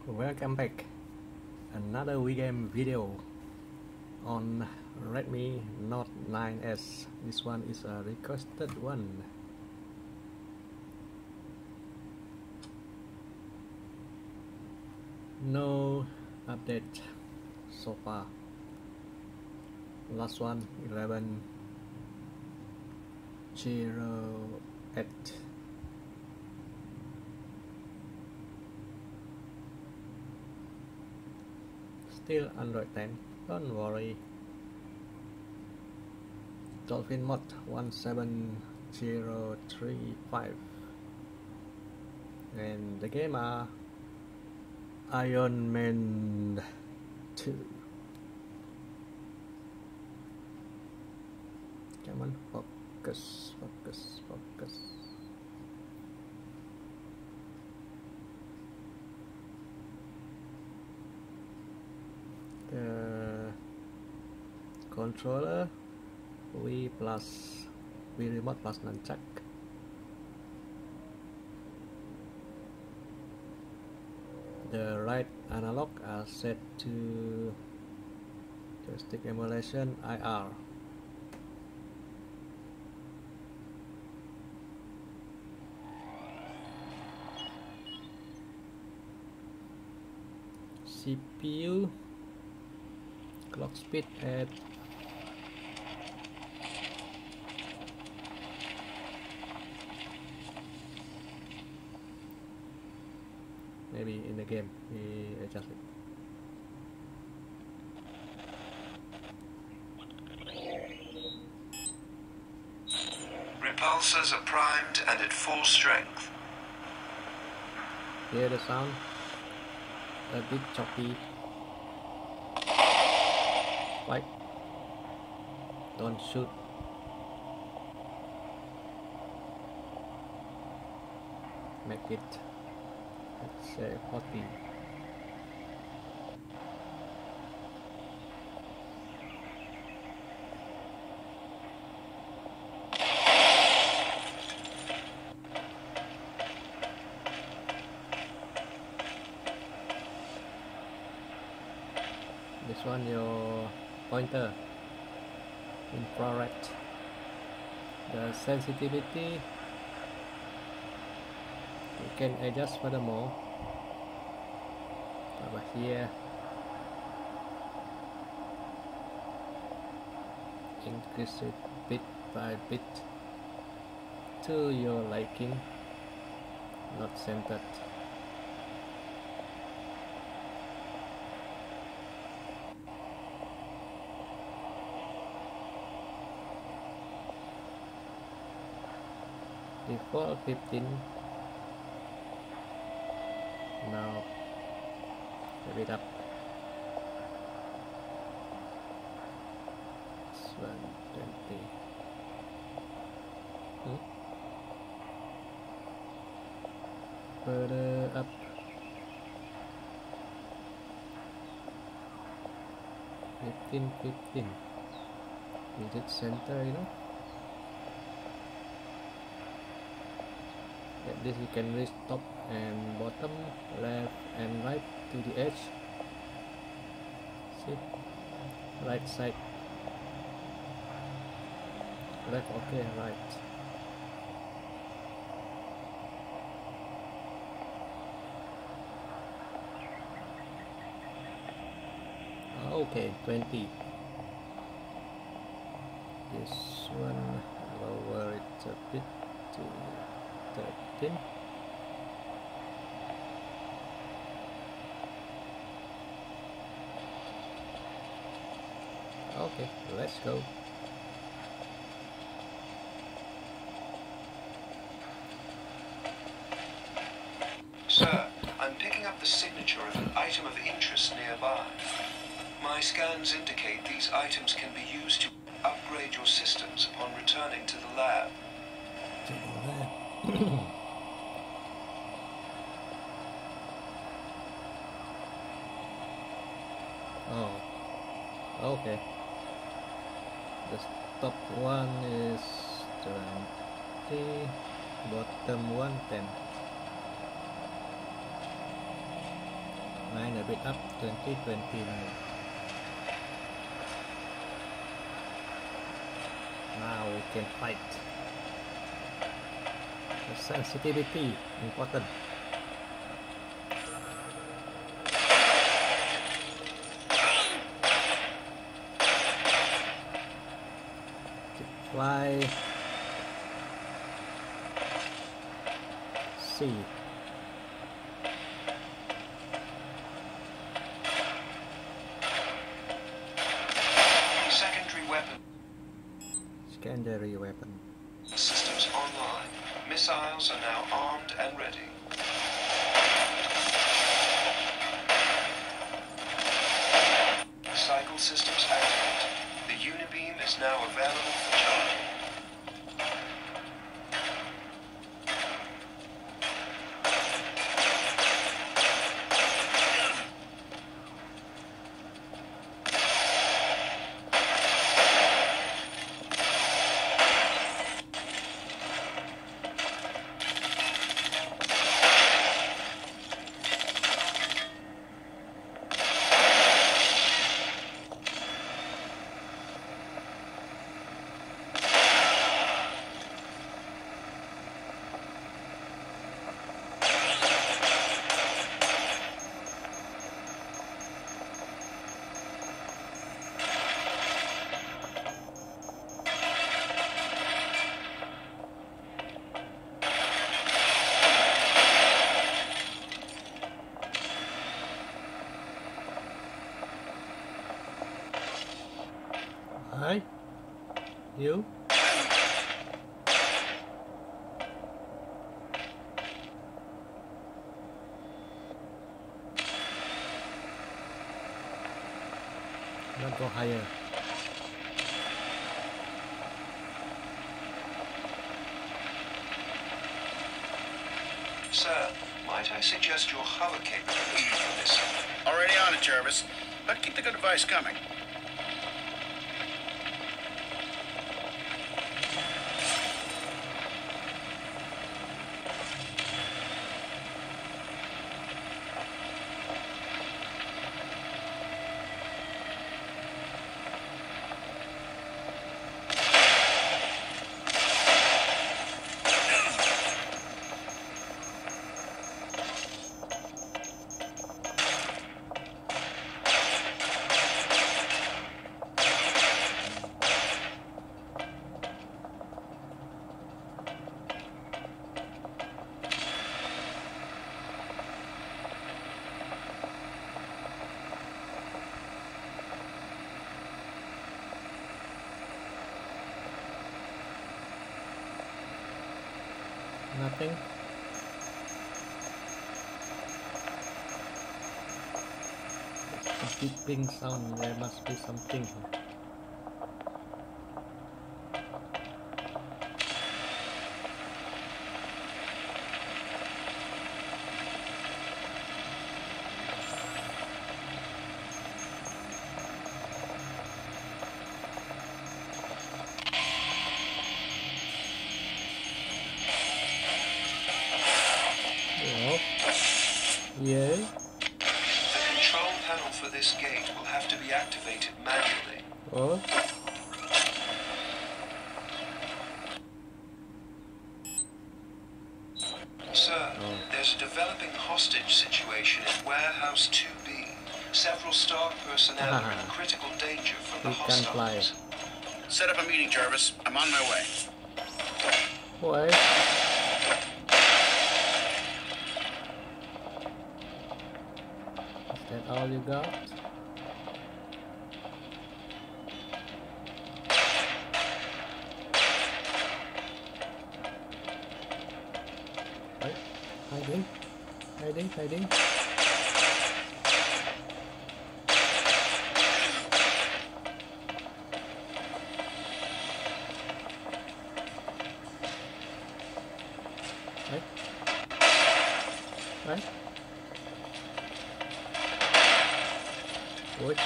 Welcome back. Another Wii video on Redmi Note 9s. This one is a requested one. No update so far. Last one 11.08. Still Android 10, don't worry. Dolphin Mod 17035, and the game are Iron Man 2. Come on, focus. The controller Wii Remote plus Nunchuck. The right analog are set to joystick emulation IR. CPU clock speed at maybe in the game we adjust it. Repulsors are primed and at full strength. Hear the sound? A bit choppy. Fight. Don't shoot. Make it, let's say, 40. This one your pointer, infrared. The sensitivity you can adjust furthermore. Over here, increase it bit by bit to your liking, not centered. Default 15. Now rev it up. It's 120. Further up. 15. Is it center, you know? Like this you can reach top and bottom, left and right to the edge. See? Right side. Left, okay, right. Okay, 20. This one, lower it a bit to 13. Okay, let's go. Sir, I'm picking up the signature of an item of interest nearby. My scans indicate these items can be used to upgrade your systems upon returning to the lab. Oh, okay. The top one is 20, bottom one 10. a bit up, 2029. Now we can fight. The sensitivity important. Fly. C. Secondary weapon. Secondary weapon. Systems online. Missiles are now armed and ready. Cycle systems activate. The Unibeam is now available for charging. Hi, you. Not go higher. Sir, might I suggest your hover capability for this? Already on it, Jarvis. But keep the good advice coming. Nothing. A beeping sound. There must be something. Yeah. The control panel for this gate will have to be activated manually. Oh. Sir, there's a developing hostage situation in Warehouse 2B. Several Stark personnel are in critical danger from the We can fly. hostiles. Set up a meeting, Jarvis. I'm on my way. Why? Is that all you got? Right. Hiding. Hiding, hiding. Right. Right. Good.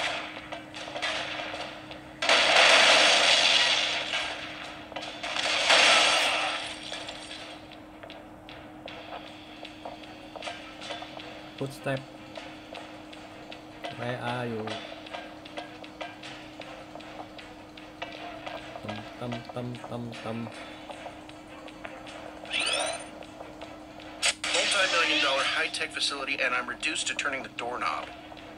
Footstep. Where are you? Tum. Multi-million-dollar high-tech facility, and I'm reduced to turning the doorknob.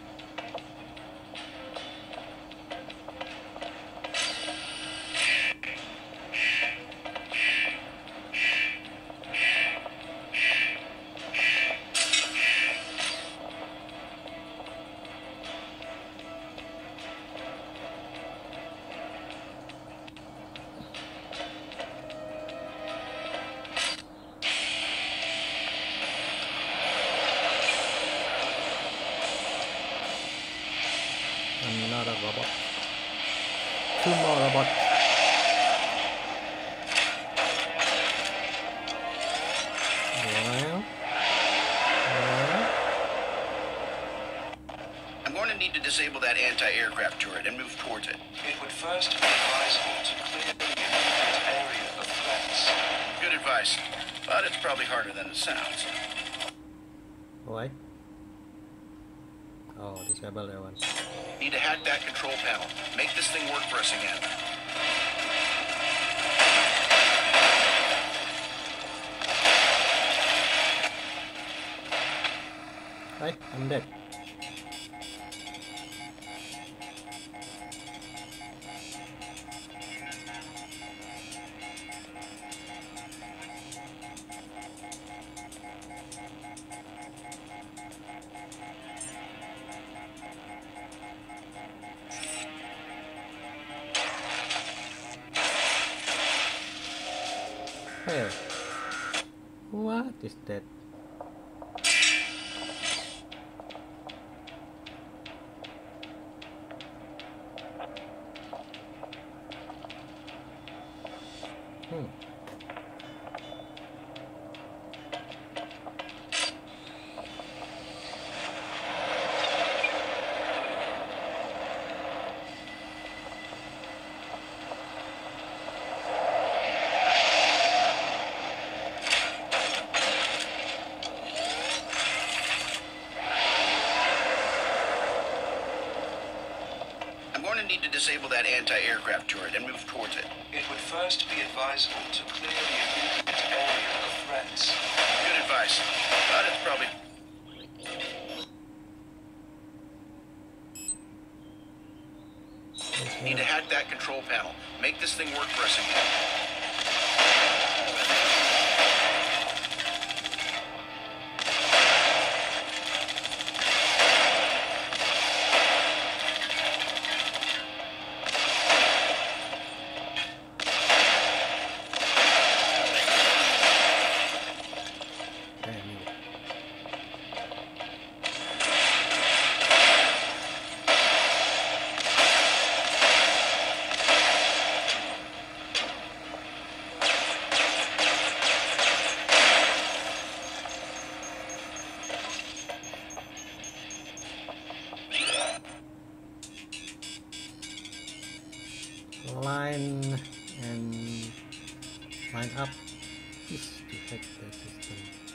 Another robot. 2 more robots. I'm going to need to disable that anti-aircraft turret and move towards it. It would first be advisable to clear the immediate area of threats. Good advice, but it's probably harder than it sounds. Why? Oh, disable that one. Need to hack that control panel. Make this thing work for us again. Hey, I'm dead. Hey, what is that? Need to disable that anti-aircraft turret and move towards it. It would first be advisable to clear the immediate area of threats. Good advice, but it's probably... Need to hack that control panel. Make this thing work for us again. Line up is to hack the system.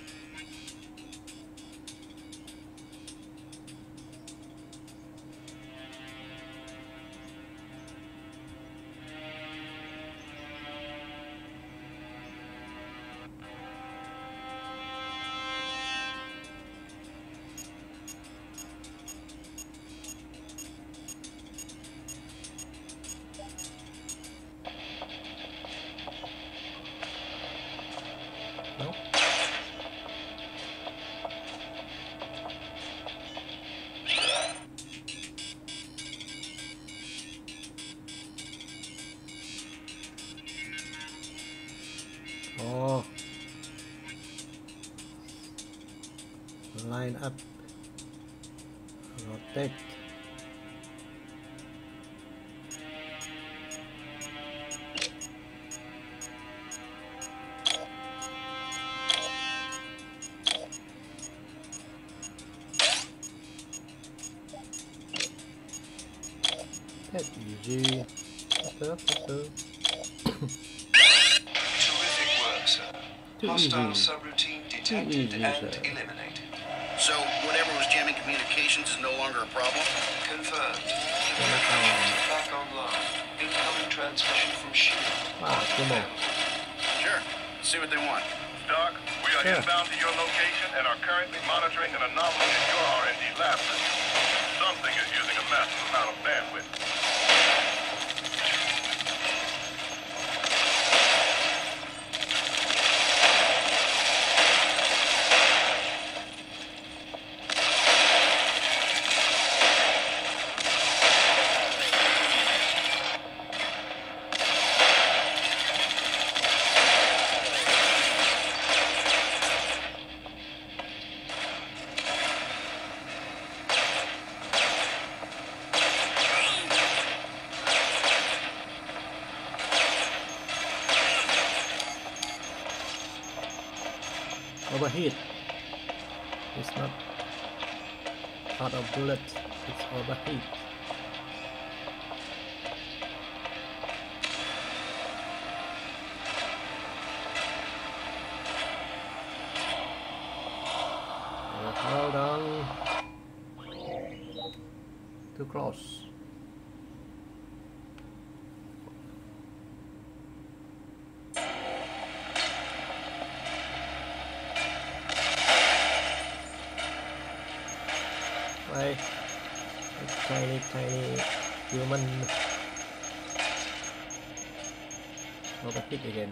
No? Oh, line up, rotate. That's easy. Terrific work, sir. Hostile subroutine detected and eliminated. So, whatever was jamming communications communications is no longer a problem? Confirmed. Chinatown. Back online. Incoming transmission from Shield. Wow, Kumo. Sure. Let's see what they want. Doc, we are Sure. inbound to your location and are currently monitoring an anomaly in your R&D lab system. Something is using a massive amount of bandwidth. Overheat. It's not part of bullet, it's overheat. Hold on. Too close. Why? A tiny human overheat again.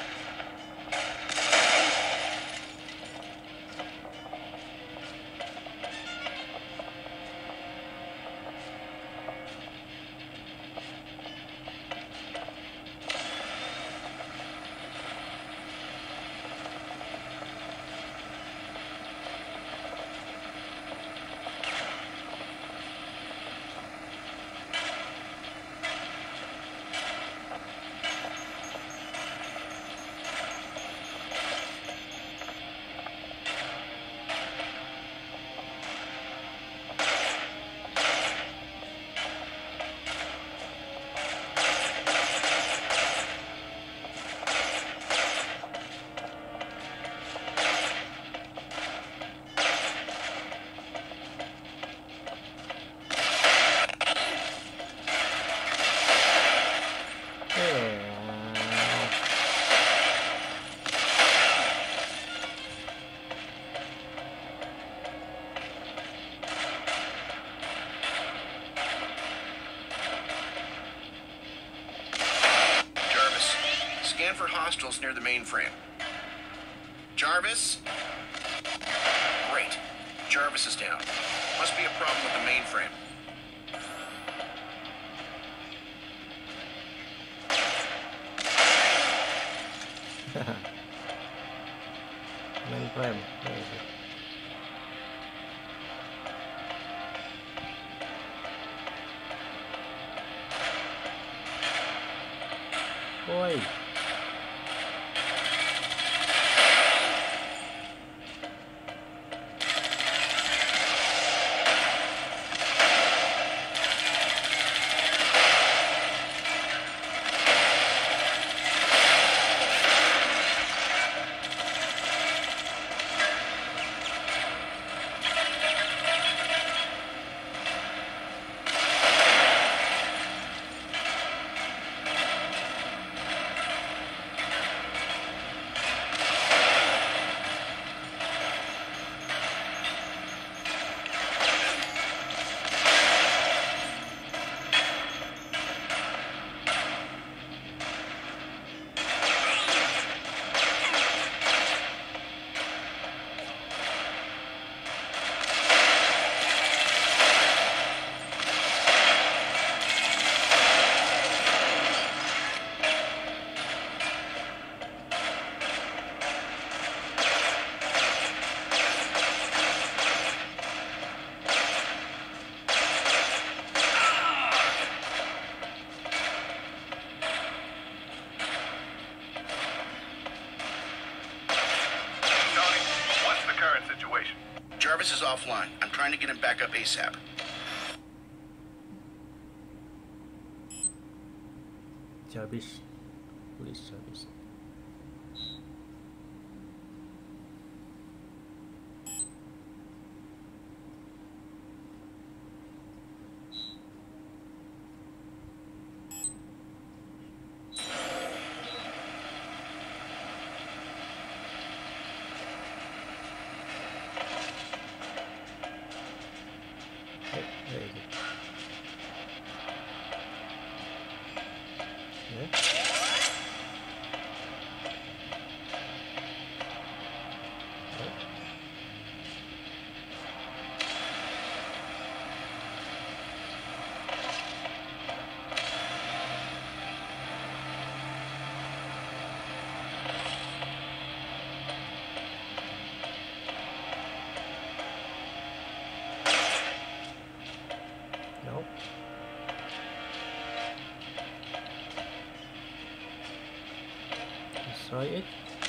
Scan for hostiles near the mainframe. Jarvis? Great. Jarvis is down. Must be a problem with the mainframe. Mainframe. Where is it? Oi. Jarvis is offline. I'm trying to get him back up ASAP. Jarvis. Police service. Where is it? Yeah. No. Destroy it.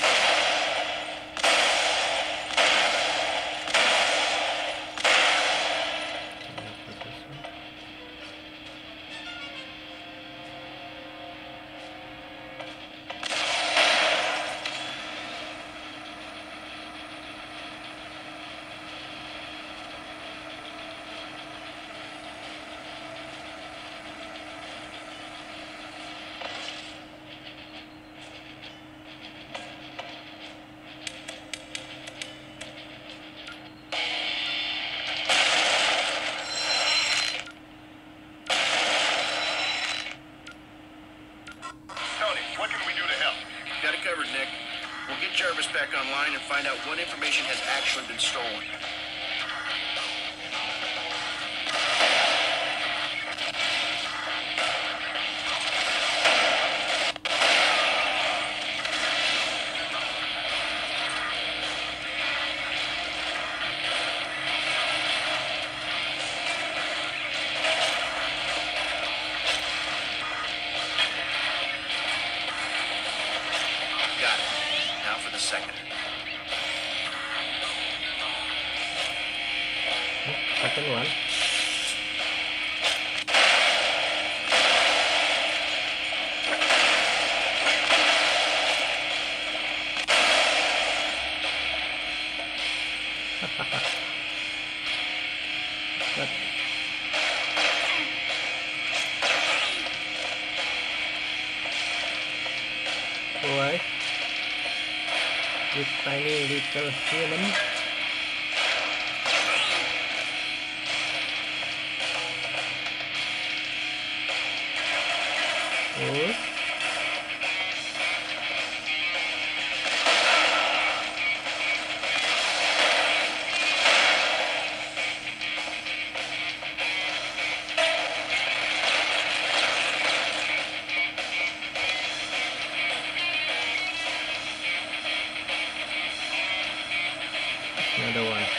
Tony, what can we do to help? Got it covered, Nick. We'll get Jarvis back online and find out what information has actually been stolen. Got it. Now for the second. Second one. But boy, with tiny little human. Oh. Another one.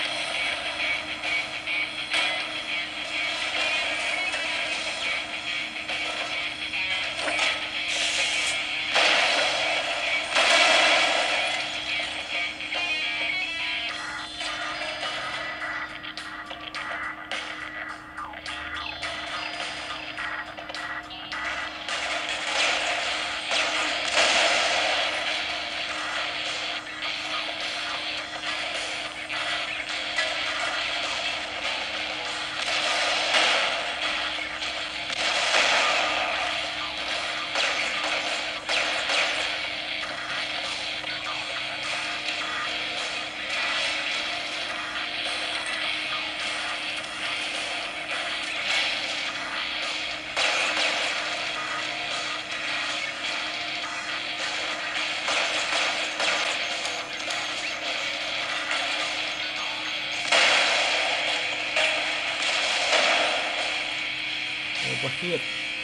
Over here.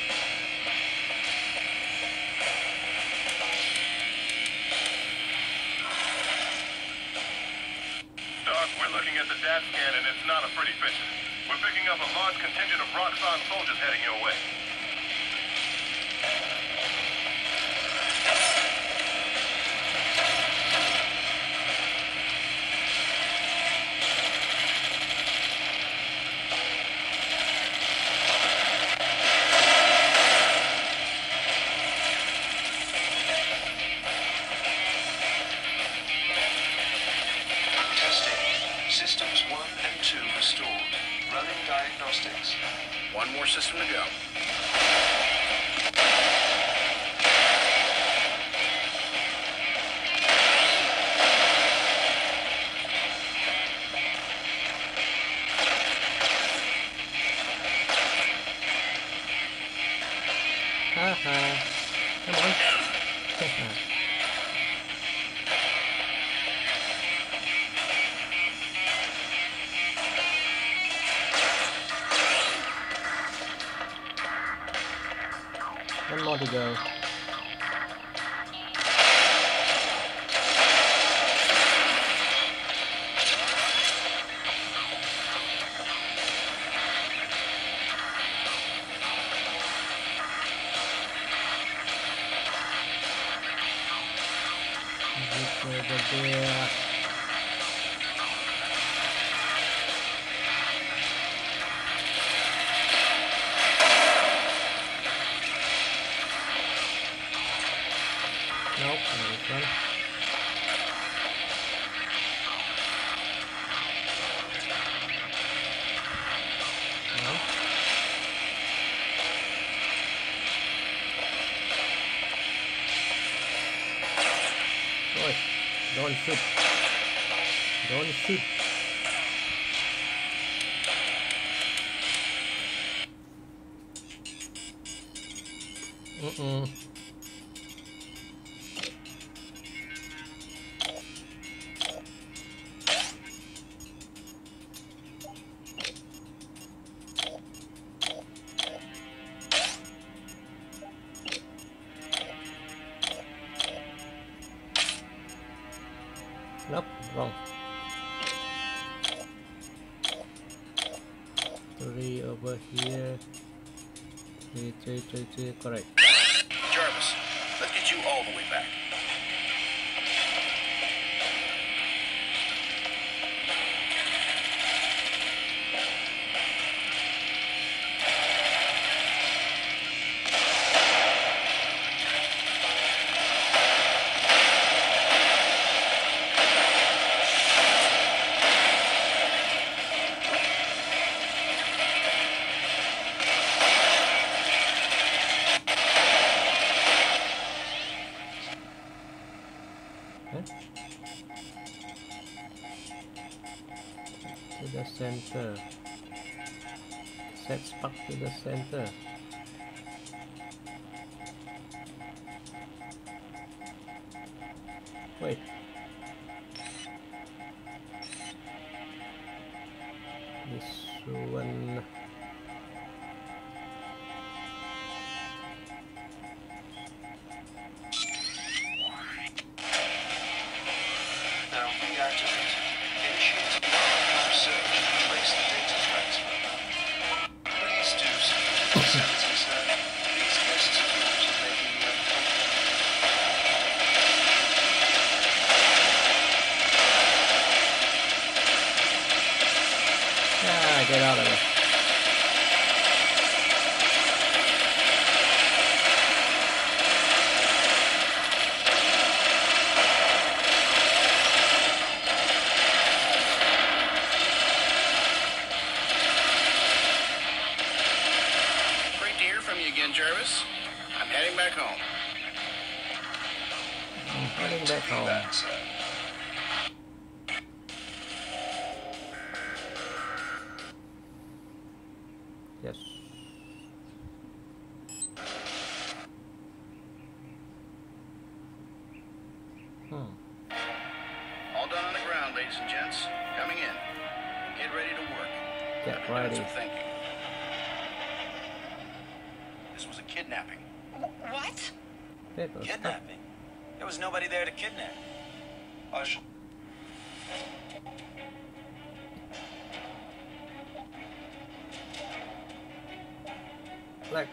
Doc, we're looking at the DAT scan and it's not a pretty picture. We're picking up a large contingent of Roxxon soldiers heading your way. Testing. Systems 1 and 2 restored. Running diagnostics. One more system to go. One more to go. Over there. Nope, not this one. No. Boy, don't shoot. Don't shoot. Nope, wrong. 3 over here. 3, correct. Jarvis, let's get you all the way back. To the center. Set spark to the center. Wait. This one. Now reactivate. Initiate the archive search to trace the data transfer. Please do so. Facility, sir. These guests of yours are making me uncomfortable. Ah, get out of there. Great to hear from you again, Jarvis. I'm heading back home. I'm heading back Copy home. that, sir. Yes. All done on the ground, ladies and gents. Coming in. Get ready to work. Get Minutes ready. of thinking. This was a kidnapping. What? Paper. Kidnapping? There was nobody there to kidnap. I shall. Right.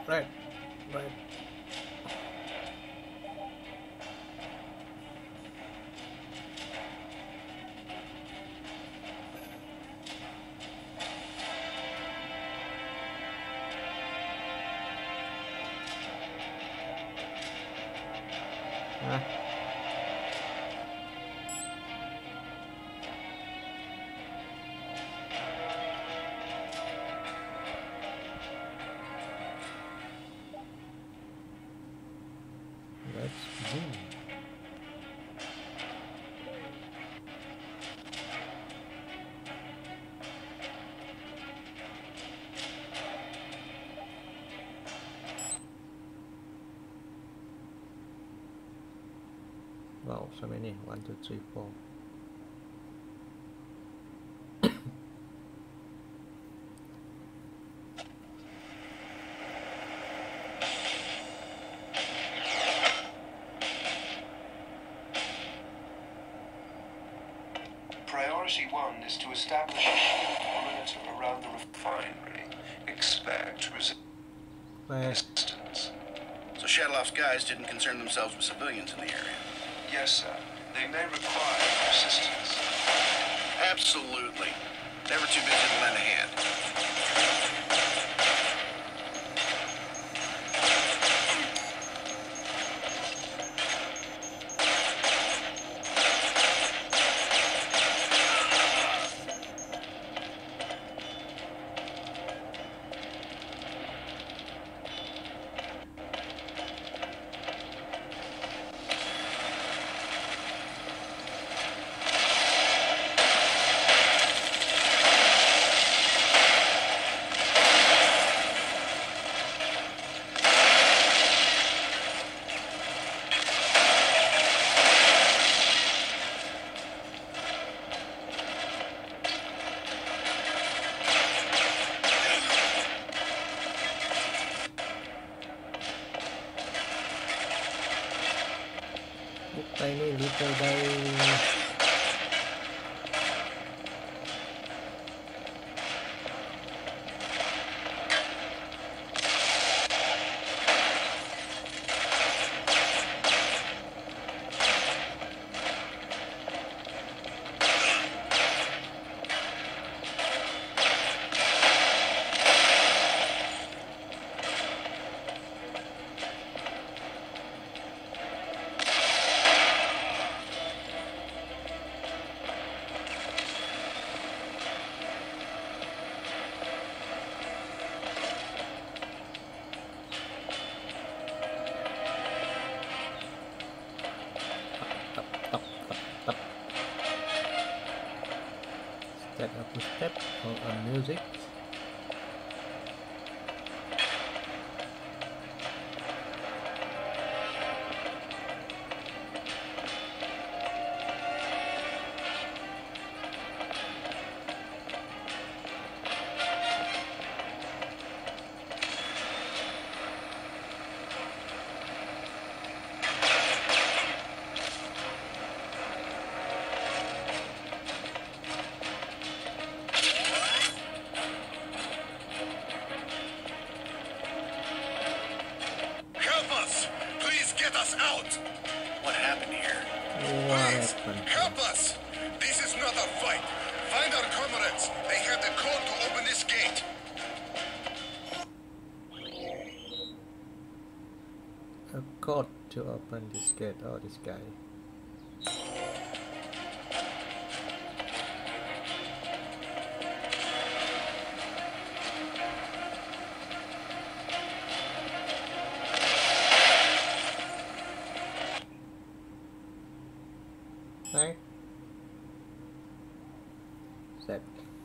Huh? Let's do. Wow, so many. 1, 2, 3, 4. Priority 1 is to establish a shield perimeter around the refinery. Expect Where? resistance. So Shadowloft's guys didn't concern themselves with civilians in the area? Yes, sir. They may require your assistance. Absolutely. Never too busy to lend a hand. Tiny little guy. Step up to step on music. What happened here? What happened? Help us! This is not a fight. Find our comrades. They have the code to open this gate. A code to open this gate. Oh, this guy. Right. Set.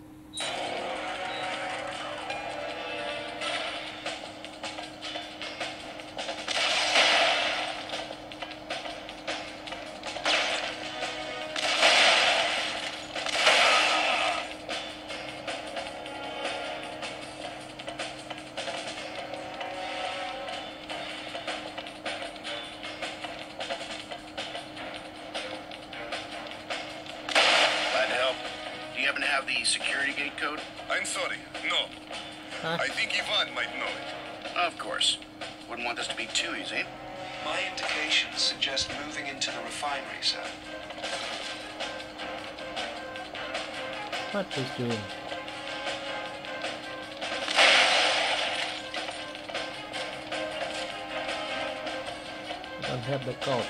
Have the security gate code? I'm sorry. No. Huh? I think Ivan might know it. Of course. Wouldn't want this to be too easy. My indications suggest moving into the refinery, sir. What is doing? I don't have the code.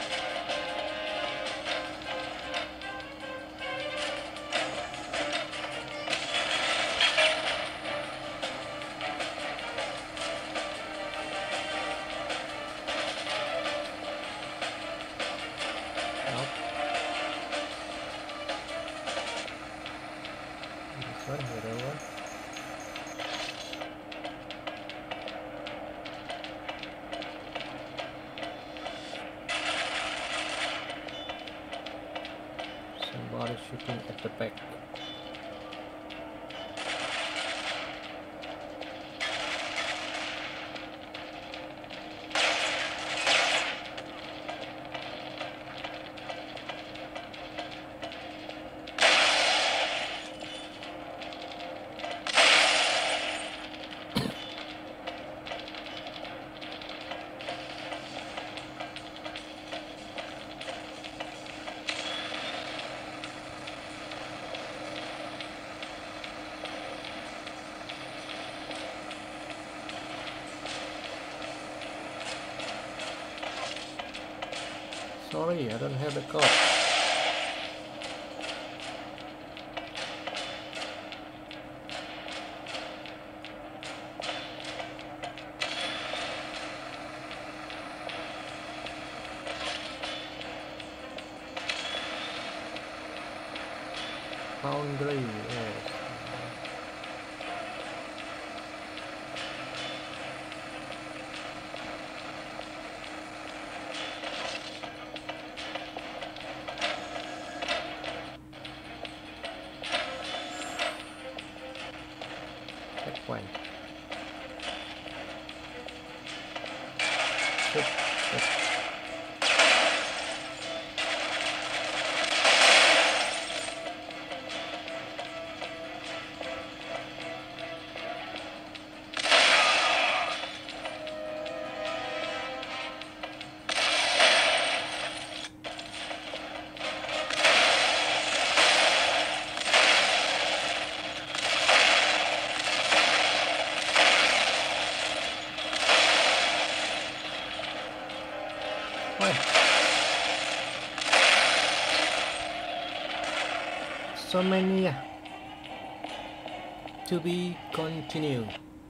Somebody shooting at the back. Sorry, I don't have the code. Foundry, yes. Checkpoint. Good. Good. So many to be continued.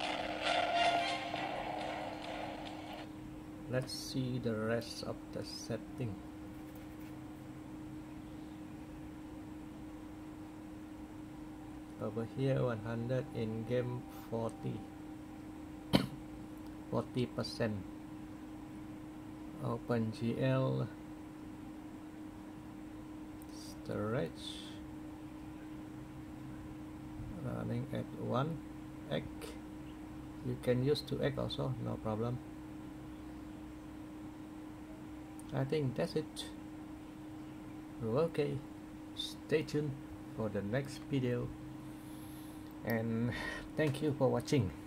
Let's see the rest of the setting. Over here 100, in game 40. 40%. OpenGL storage running at 1 egg. You can use 2 egg also, no problem. I think that's it. Okay, stay tuned for the next video, and thank you for watching.